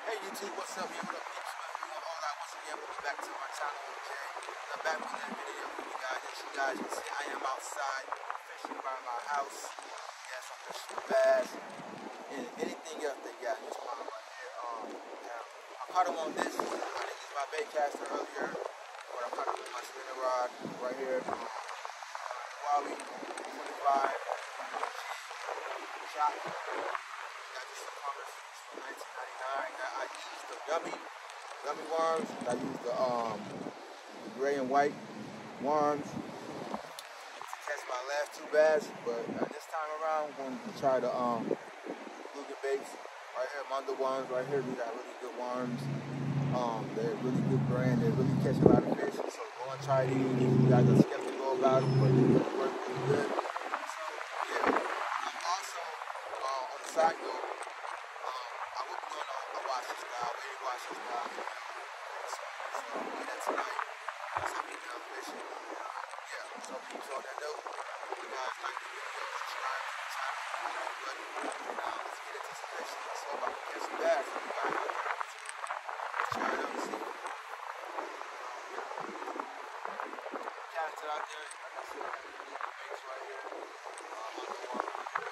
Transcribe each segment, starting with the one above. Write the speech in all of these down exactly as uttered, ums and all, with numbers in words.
Hey YouTube, what's up? Yeah, what up, peeps? Man, we want all that once again. Welcome back to my channel, okay? I'm back with another video for you guys. As you guys can see, I am outside fishing by my house. Yes, I'm fishing bass and anything else they got. This one right here. Um, yeah. I caught him on this. I didn't use my bait caster earlier, but I caught him with my spinning rod right here. Um, Huawei twenty-five shot. Got this from Commerce from nineteen ninety-nine. I used the gummy, gummy worms. I used the um the gray and white worms to catch my last two bass. But uh, this time around, I'm going to try the um Luger baits. Right here, Mundo worms. Right here, these are really good worms. Um, they're a really good brand. They really catch a lot of fish. So go and try these. You guys are skeptical about them, but they're gonna work really good. So yeah. I'm also uh, on the side note. Um, I will be doing a, a wash this guy, wave wash this guy. So, so I'll do that tonight. That's how we done fishing. Yeah. So peeps on that note. You guys like the video, subscribe to the channel. But now let's get into some fishing. Let's hope I can catch some bass. You guys know what I'm saying. Let's try it out and see. Cast it out there. Like I said, I got the big baits right here. Um, on the water right here.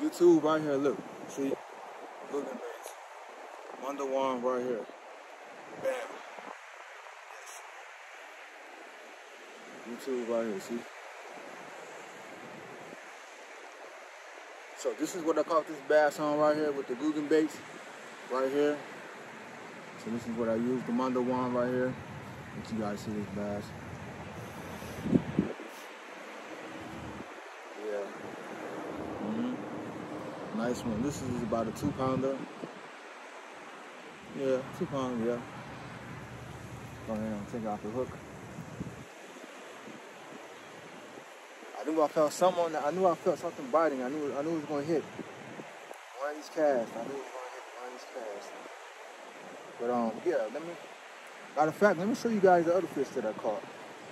YouTube right here, look. See? Look at this. Wonder Worm right here. Bam. Yes. YouTube right here, see? So this is what I caught this bass on right here with the Googan baits right here. So this is what I use, the Wonder Worm right here. Let you guys see this bass. Yeah. Mm-hmm. Nice one. This is about a two pounder. Yeah, two pound, yeah. Go ahead and take off the hook. I knew I felt something on that. I knew I felt something biting. I knew I knew it was gonna hit one of these casts. I knew it was gonna hit one of these casts. But um, yeah, let me. Matter of fact, let me show you guys the other fish that I caught.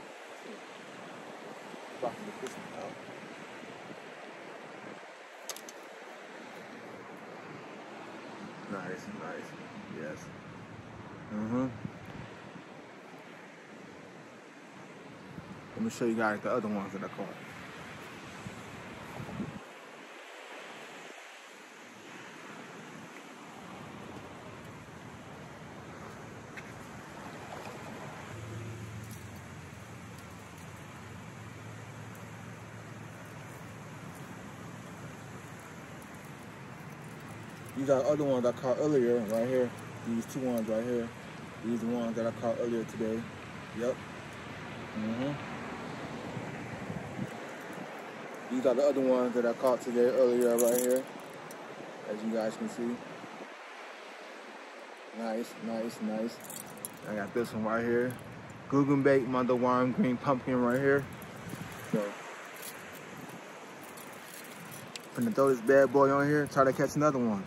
Dropping the fish out. Nice, nice, yes. Mm-hmm. Let me show you guys the other ones that I caught. These are the other ones I caught earlier, right here. These two ones right here. These are the ones that I caught earlier today. Yep. Mm-hmm. These are the other ones that I caught today earlier right here. As you guys can see. Nice, nice, nice. I got this one right here. Googan bait, Wonder Worm, green pumpkin right here. So, I'm gonna throw this bad boy on here, try to catch another one.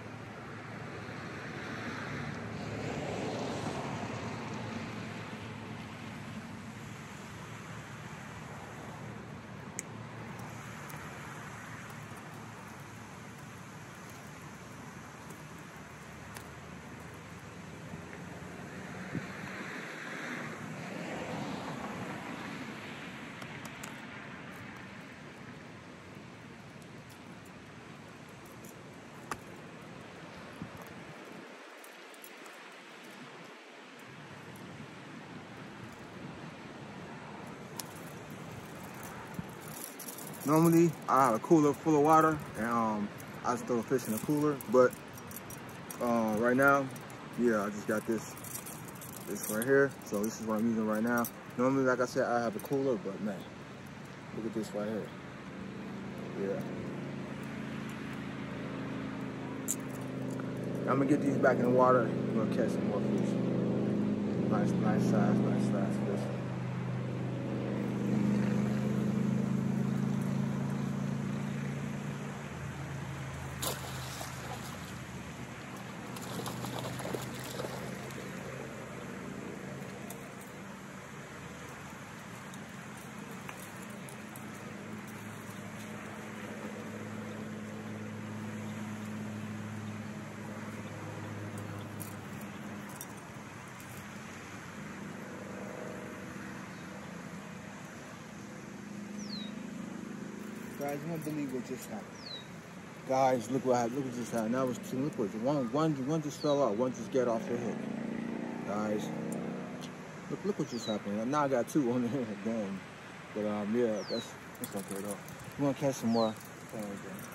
Normally, I have a cooler full of water, and um, I just throw the fish in the cooler. But uh, right now, yeah, I just got this, this right here. So this is what I'm using right now. Normally, like I said, I have a cooler, but man, look at this right here. Yeah. I'm gonna get these back in the water. We're gonna catch some more fish. Nice, nice size, nice size fish. Guys, you won't believe what just happened. Guys, look what happened. Look what just happened. That was two. Look what one, one, one just fell out. One just got off the hook. Guys, look, look what just happened. Now I got two on the head. Dang. But um, yeah, that's that's okay though. We're gonna catch some more.